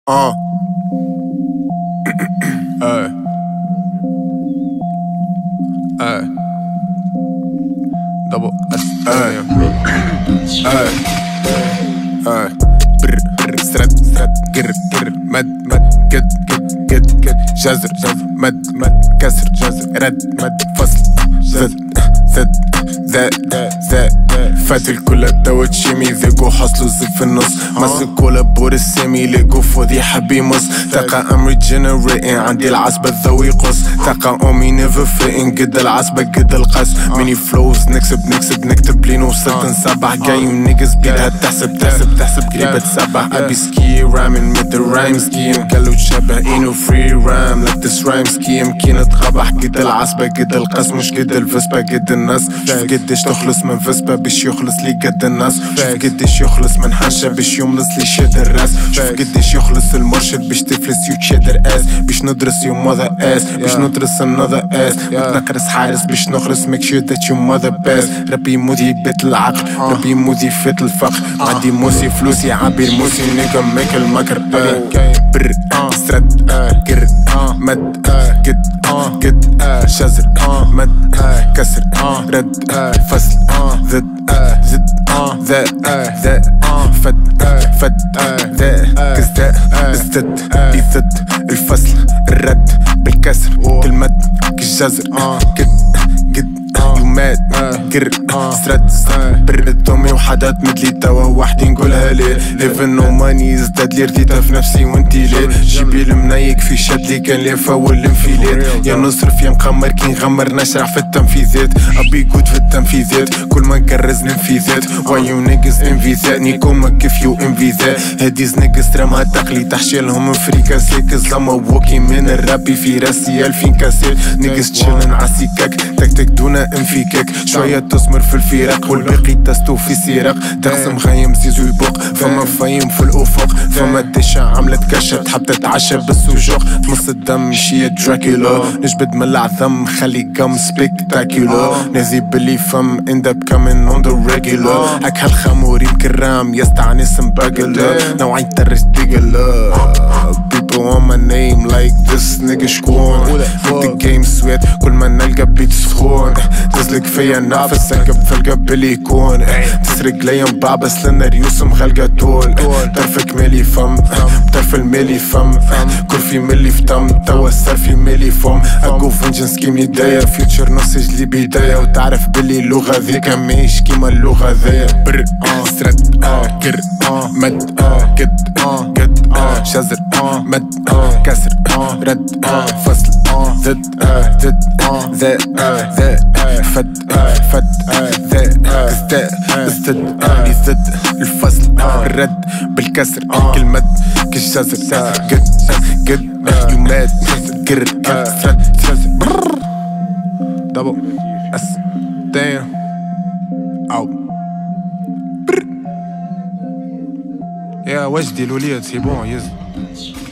Hey. Hey. Double S. Hey. Hey. Hey. Brr brr سرد سرد قر قر مد مد قد قد قد قد جزر جزر مد مد كسر جزر رد مد فصل زد زد ذا ذا فات الكل دوت شيمي ذيقو حصلو زيك في النص ماسك كولا بور السيمي لقو فوذي حبي مص تاقا ام ريجنريتين عندي العصبة ذوي قص تاقا امي نيفر فيتين قد العصبة قد القص ميني فلوز نكسب نكتب لين وصلت نسبح جاي نيجز بيدها تحسب قريبة تسبح ابي سكي رامن ميد الرايم سكيم قالو تشبه انو فري رام لا تس رايم سكيم كي نتقبح قد العصبة قد القص مش قد الفسبة قد الناس شوف قديش تخلص من فسبة باش يخلص لي قد الناس شوف قديش يخلص من حاشا باش يملص لي شد الراس شوف قديش يخلص المرشد باش تفلس يو تشيدر اس باش ندرس يو ماذر اس باش ندرس another اس نقرس حارس باش نخلص make sure that you mother best ربي مودي بيت العقل ربي مودي فيت الفقر عندي موسي فلوسي عبير موسي نيجا ميك المكر بر سرد قر مد قد شزر مد كسر رد فصل زد ذا فد ذا كزداء الزد بيزد الفصل الرد بالكسر كالمد كالجزر قد يومات قر سرد برد امي وحدات مدلي توا وحدي نقولها ليه ليفن نو ماني ازداد لي رديتها في نفسي وانتي ليه جيبي المنايك في شدلي كان لي فاول الانفيلات يا نصرف يا مقمر كي نغمر نشرع في التنفيذات ابي جود في التنفيذات كل ما نكرز ننفيذات وايو نيجز انفيزات نيكوما كيف يو انفيزات هاديز نيجز ترامها تقلي تحشيلهم فريكاسي كزلما ووكي من الرابي في راسي 2000 كاسيت نيجز تشيلن عالسيكاك تكتك دون انفيكاك شوية تسمر في الفراق والباقي تستو في سيراق تقسم خايم زيزو يبوق فما فايم في الافق فما ديشة عملت كشة تحب تتعشى بالسجوق تمص الدم شي دراكولا نجبد من العظم خلي قم سبيكتاكولا نزي باللي فم end up coming on the regular هك هالخمور يمكن رام يستعنس مباقلة نوعين ترش دقلة people on my name like this nigga شكون with the game sweat كل ما نلقى بيت سخون تسلك فيا نافس سكب في القب اللي يكون تسرق ليا مبعبس لنا ريوس مخلقة طول طرفك مالي فم بطرف المالي فم كل في ملي في تم توا السر في مالي فم اقو فنجنس كيم يدايا فيوتشر نسج لي بداية وتعرف باللي اللغة ذيك ماهيش كيما اللغة ذايا بر سرد كر مد قد شزر مد كسر رد فصل زد ذا فد ذا زد يزد الفصل الرد بالكسر كالمد كالشزر قد يومات قر سرد double S damn out يا وجدي الوليد سي بون يز